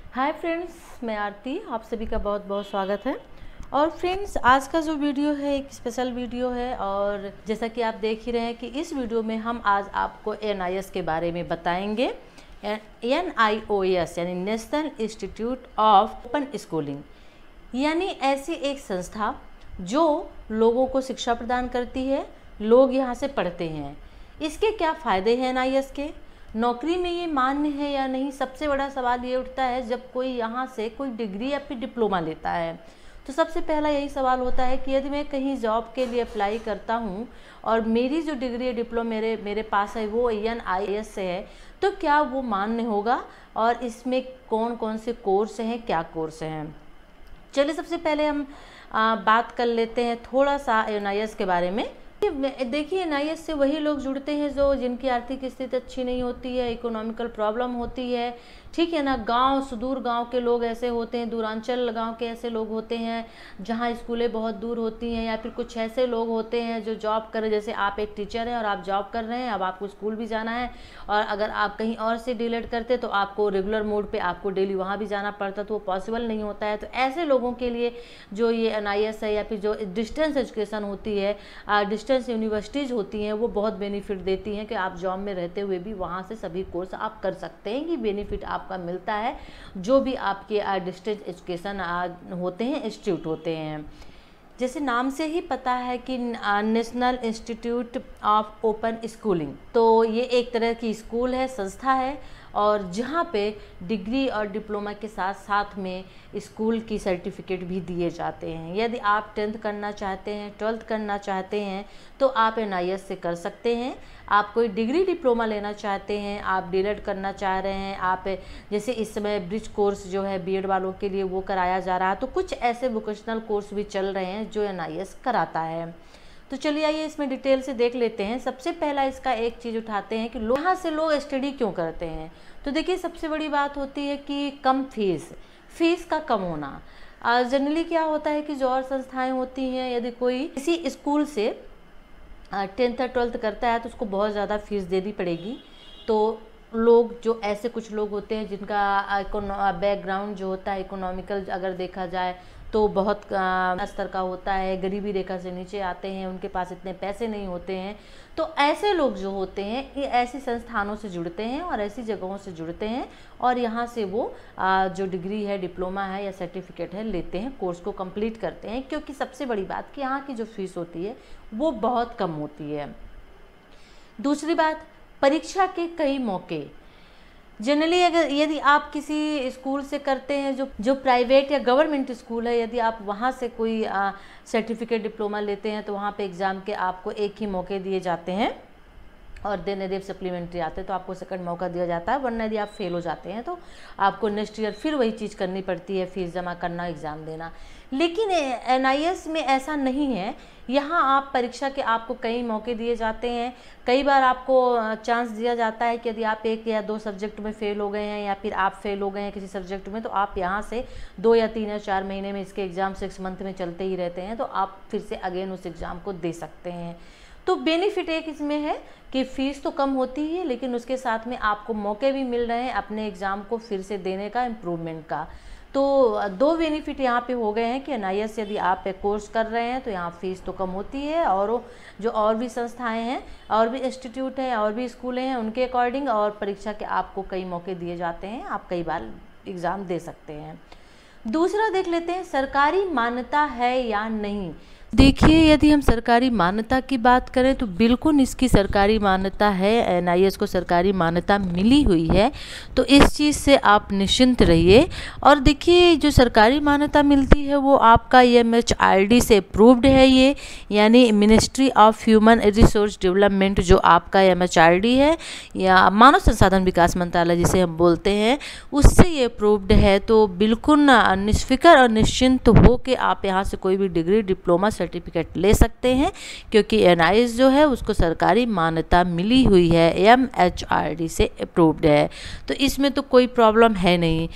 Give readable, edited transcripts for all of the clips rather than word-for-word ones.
Hi friends, मैं आरती, आप सभी का बहुत बहुत स्वागत है। और फ्रेंड्स, आज का जो वीडियो है एक स्पेशल वीडियो है और जैसा कि आप देख ही रहे हैं कि इस वीडियो में हम आज आपको NIS के बारे में बताएंगे। NIOS यानी national institute of open schooling, यानी ऐसी एक संस्था जो लोगों को शिक्षा प्रदान करती है, लोग यहाँ से पढ़ते हैं। इसके क्या फ़ायदे हैं NIS के, नौकरी में ये मान्य है या नहीं, सबसे बड़ा सवाल ये उठता है जब कोई यहाँ से कोई डिग्री या फिर डिप्लोमा लेता है। तो सबसे पहला यही सवाल होता है कि यदि मैं कहीं जॉब के लिए अप्लाई करता हूँ और मेरी जो डिग्री या डिप्लोमा मेरे पास है वो NIS से है, तो क्या वो मान्य होगा और इसमें कौन कौन से कोर्स हैं, क्या कोर्स हैं। चलिए सबसे पहले हम बात कर लेते हैं थोड़ा सा NIS के बारे में। देखिए, NIS से वही लोग जुड़ते हैं जो जिनकी आर्थिक स्थिति अच्छी नहीं होती है, इकोनॉमिकल प्रॉब्लम होती है, ठीक है ना। गांव, सुदूर गांव के लोग ऐसे होते हैं, दूरांचल गांव के ऐसे लोग होते हैं जहां स्कूलें बहुत दूर होती हैं, या फिर कुछ ऐसे लोग होते हैं जो जॉब कर, जैसे आप एक टीचर हैं और आप जॉब कर रहे हैं, अब आपको स्कूल भी जाना है और अगर आप कहीं और से डीलेट करते तो आपको रेगुलर मोड पे आपको डेली वहाँ भी जाना पड़ता, तो वो पॉसिबल नहीं होता है। तो ऐसे लोगों के लिए जो ये NIS है या फिर जो डिस्टेंस एजुकेशन होती है, डिस्टेंस यूनिवर्सिटीज़ होती हैं, वो बहुत बेनिफिट देती हैं कि आप जॉब में रहते हुए भी वहाँ से सभी कोर्स आप कर सकते हैं। ये बेनिफिट आपका मिलता है जो भी आपके डिस्टेंस एजुकेशन होते हैं, इंस्टीट्यूट होते हैं। जैसे नाम से ही पता है कि national institute of open schooling, तो ये एक तरह की स्कूल है, संस्था है, और जहाँ पे डिग्री और डिप्लोमा के साथ साथ में स्कूल की सर्टिफिकेट भी दिए जाते हैं। यदि आप 10th करना चाहते हैं, 12th करना चाहते हैं, तो आप NIS से कर सकते हैं। आप कोई डिग्री डिप्लोमा लेना चाहते हैं, आप डीलेट करना चाह रहे हैं, आप जैसे इस समय ब्रिज कोर्स जो है BEd वालों के लिए वो कराया जा रहा है, तो कुछ ऐसे वोकेशनल कोर्स भी चल रहे हैं जो NIS कराता है। तो चलिए आइए इसमें डिटेल से देख लेते हैं। सबसे पहला इसका एक चीज़ उठाते हैं कि यहाँ से लोग स्टडी क्यों करते हैं। तो देखिए, सबसे बड़ी बात होती है कि कम फीस का कम होना। जनरली क्या होता है कि जो और संस्थाएं होती हैं, यदि कोई किसी स्कूल से 10th या 12th करता है तो उसको बहुत ज़्यादा फीस देनी पड़ेगी। तो लोग, जो ऐसे कुछ लोग होते हैं जिनका बैकग्राउंड जो होता है इकोनॉमिकल अगर देखा जाए तो बहुत स्तर का होता है, गरीबी रेखा से नीचे आते हैं, उनके पास इतने पैसे नहीं होते हैं, तो ऐसे लोग जो होते हैं ये ऐसी संस्थानों से जुड़ते हैं और ऐसी जगहों से जुड़ते हैं और यहाँ से वो जो डिग्री है, डिप्लोमा है या सर्टिफिकेट है लेते हैं, कोर्स को कंप्लीट करते हैं। क्योंकि सबसे बड़ी बात कि यहाँ की जो फीस होती है वो बहुत कम होती है। दूसरी बात, परीक्षा के कई मौके। जनरली अगर यदि आप किसी स्कूल से करते हैं जो प्राइवेट या गवर्नमेंट स्कूल है, यदि आप वहाँ से कोई सर्टिफिकेट डिप्लोमा लेते हैं तो वहाँ पे एग्ज़ाम के आपको एक ही मौके दिए जाते हैं और देन यदि आप सप्लीमेंट्री आते हैं तो आपको सेकंड मौका दिया जाता है, वरना यदि आप फेल हो जाते हैं तो आपको नेक्स्ट ईयर फिर वही चीज़ करनी पड़ती है, फीस जमा करना, एग्ज़ाम देना। लेकिन NIS में ऐसा नहीं है। यहाँ आप परीक्षा के आपको कई मौके दिए जाते हैं। कई बार आपको चांस दिया जाता है कि यदि आप 1 या 2 सब्जेक्ट में फ़ेल हो गए हैं या फिर आप फेल हो गए हैं किसी सब्जेक्ट में, तो आप यहाँ से 2 या 3 या 4 महीने में, इसके एग्ज़ाम 6 मंथ में चलते ही रहते हैं, तो आप फिर से अगेन उस एग्ज़ाम को दे सकते हैं। तो बेनिफिट एक इसमें है कि फ़ीस तो कम होती है, लेकिन उसके साथ में आपको मौके भी मिल रहे हैं अपने एग्ज़ाम को फिर से देने का, इम्प्रूवमेंट का। तो 2 बेनिफिट यहाँ पे हो गए हैं कि NIS यदि आप कोर्स कर रहे हैं तो यहाँ फ़ीस तो कम होती है, और जो और भी संस्थाएं हैं, और भी इंस्टीट्यूट हैं, और भी स्कूलें हैं, उनके अकॉर्डिंग और परीक्षा के आपको कई मौके दिए जाते हैं, आप कई बार एग्ज़ाम दे सकते हैं। दूसरा देख लेते हैं, सरकारी मान्यता है या नहीं। देखिए, यदि हम सरकारी मान्यता की बात करें तो बिल्कुल इसकी सरकारी मान्यता है, NIS को सरकारी मान्यता मिली हुई है, तो इस चीज़ से आप निश्चिंत रहिए। और देखिए, जो सरकारी मान्यता मिलती है वो आपका MHRD से अप्रूव्ड है, ये यानी ministry of human resource development, जो आपका MHRD है या मानव संसाधन विकास मंत्रालय जिसे हम बोलते हैं, उससे ये अप्रूव्ड है। तो बिल्कुल निष्फिक्र और निश्चिंत हो के आप यहाँ से कोई भी डिग्री, डिप्लोमा, सर्टिफिकेट ले सकते हैं, क्योंकि NIS जो है उसको सरकारी मान्यता मिली हुई है, MHRD से अप्रूव्ड है, तो इसमें तो कोई प्रॉब्लम है नहीं।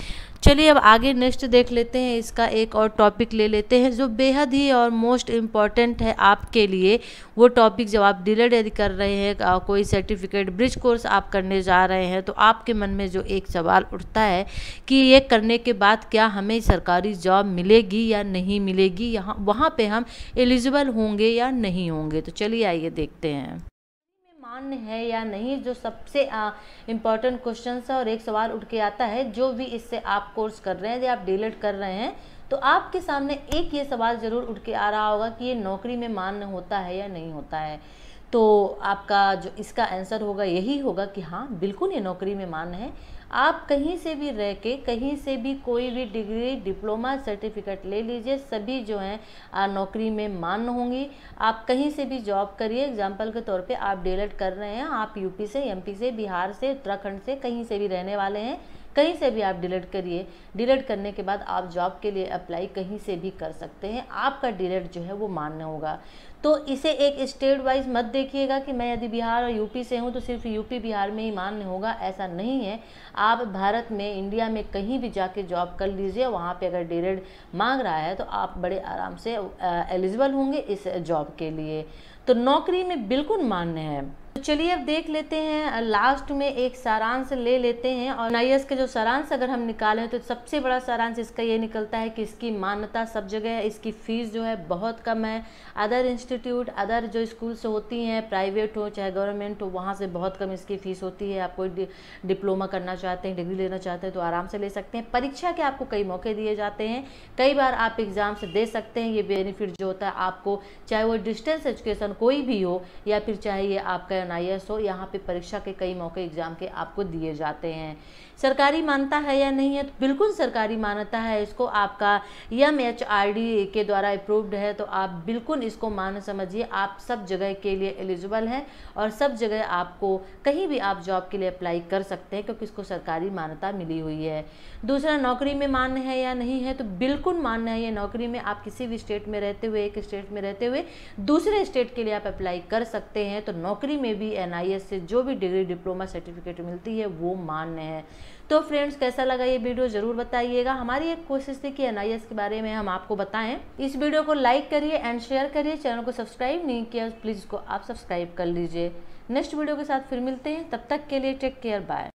चलिए अब आगे नेक्स्ट देख लेते हैं, इसका एक और टॉपिक ले लेते हैं जो बेहद ही और मोस्ट इम्पॉर्टेंट है आपके लिए। वो टॉपिक जब आप डीलेड यदि कर रहे हैं, कोई सर्टिफिकेट ब्रिज कोर्स आप करने जा रहे हैं, तो आपके मन में जो एक सवाल उठता है कि ये करने के बाद क्या हमें सरकारी जॉब मिलेगी या नहीं मिलेगी, यहाँ वहाँ पे हम एलिजिबल होंगे या नहीं होंगे। तो चलिए आइए देखते हैं मान्य है या नहीं, जो सबसे इम्पॉर्टेंट क्वेश्चन है। और एक सवाल उठ के आता है, जो भी इससे आप कोर्स कर रहे हैं या आप डीलेड कर रहे हैं, तो आपके सामने एक ये सवाल जरूर उठ के आ रहा होगा कि ये नौकरी में मान्य होता है या नहीं होता है। तो आपका जो इसका आंसर होगा यही होगा कि हाँ बिल्कुल ये नौकरी में मान्य है। आप कहीं से भी रह के, कहीं से भी कोई भी डिग्री, डिप्लोमा, सर्टिफिकेट ले लीजिए, सभी जो हैं नौकरी में मान्य होंगी। आप कहीं से भी जॉब करिए, एग्जाम्पल के तौर पे आप डीलेड कर रहे हैं, आप यूपी से, एमपी से, बिहार से, उत्तराखंड से, कहीं से भी रहने वाले हैं, कहीं से भी आप डीलेड करिए। डीलेड करने के बाद आप जॉब के लिए अप्लाई कहीं से भी कर सकते हैं, आपका डीलेड जो है वो मान्य होगा। तो इसे एक स्टेट वाइज मत देखिएगा कि मैं यदि बिहार और यूपी से हूँ तो सिर्फ यूपी बिहार में ही मान्य होगा, ऐसा नहीं है। आप भारत में, इंडिया में कहीं भी जाके जॉब कर लीजिए, वहाँ पे अगर डीलेड मांग रहा है तो आप बड़े आराम से एलिजिबल होंगे इस जॉब के लिए। तो नौकरी में बिल्कुल मान्य है। तो चलिए अब देख लेते हैं, लास्ट में एक सारांश ले लेते हैं। और एनआईएएस के जो सारांश अगर हम निकालें तो सबसे बड़ा सारांश इसका ये निकलता है कि इसकी मान्यता सब जगह है, इसकी फीस जो है बहुत कम है। अदर इंस्टीट्यूट, अदर जो स्कूल से होती हैं, प्राइवेट हो चाहे गवर्नमेंट हो, वहाँ से बहुत कम इसकी फ़ीस होती है। आप कोई डिप्लोमा करना चाहते हैं, डिग्री लेना चाहते हैं तो आराम से ले सकते हैं। परीक्षा के आपको कई मौके दिए जाते हैं, कई बार आप एग्ज़ाम से दे सकते हैं। ये बेनिफिट जो होता है आपको, चाहे वो डिस्टेंस एजुकेशन कोई भी हो या फिर चाहे ये आपका एनआईएएस हो, यहाँ पे परीक्षा के कई मौके एग्जाम के आपको दिए जाते हैं। सरकारी मान्यता है या नहीं है, तो बिल्कुल सरकारी मान्यता है। इसको आपका MHRD के द्वारा अप्रूव्ड है, तो आप बिल्कुल इसको मान्य समझिए। आप सब जगह के लिए एलिजिबल हैं और सब जगह आपको कहीं भी आप जॉब के लिए अप्लाई कर सकते हैं, क्योंकि इसको सरकारी मान्यता मिली हुई है। दूसरा, नौकरी में मान्य है या नहीं है, तो बिल्कुल मान्य है। ये नौकरी में आप किसी भी स्टेट में रहते हुए, एक स्टेट में रहते हुए दूसरे स्टेट के लिए आप अप्लाई कर सकते हैं। तो नौकरी में भी एनआईएएस से जो भी डिग्री, डिप्लोमा, सर्टिफिकेट मिलती है वो मान्य है। तो फ्रेंड्स, कैसा लगा ये वीडियो ज़रूर बताइएगा। हमारी एक कोशिश थी कि एनआईएएस के बारे में हम आपको बताएं। इस वीडियो को लाइक करिए एंड शेयर करिए। चैनल को सब्सक्राइब नहीं किया प्लीज़ इसको आप सब्सक्राइब कर लीजिए। नेक्स्ट वीडियो के साथ फिर मिलते हैं, तब तक के लिए टेक केयर, बाय।